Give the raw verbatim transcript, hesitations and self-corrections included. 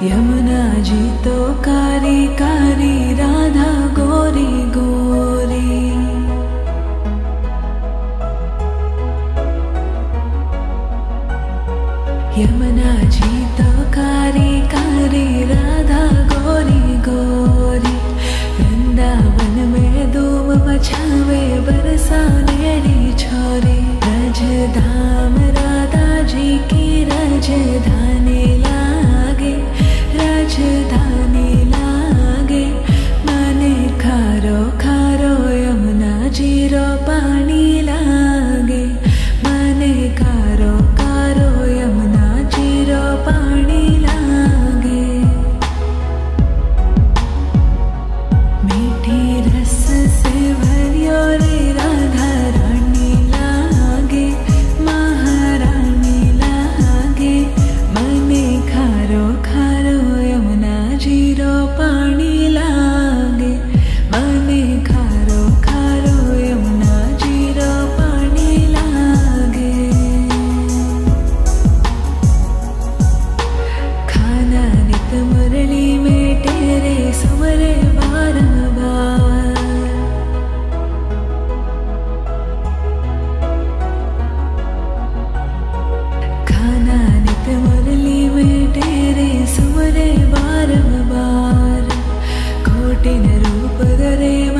यमुना जी तो कारी कारी, राधा गोरी गोरी। यमुना जी तो कारी कारी, राधा गोरी गोरी। वृंदावन में धूम मचावे, बरसानेरी छोरी। रज धाम राधा जी की रजधानी लागे, राजधानी लागे। मने खारो खारो यमुना जी रो पानी लागे। मने खारो खारो यमुना जी रो पानी लागे। मीठी रस से भरियो रे राधा रानी लागे, महारानी लागे। मने खारो खारो यमुना जी रो पानी लागे। मने खारो खारो यमुना जी रो पानी लागे। खाना नित मुरली में तेरे सुमरे बारंबार। खाना नित मुरली में तेरे सुमरे बारंबार। कोटिन रूप धरे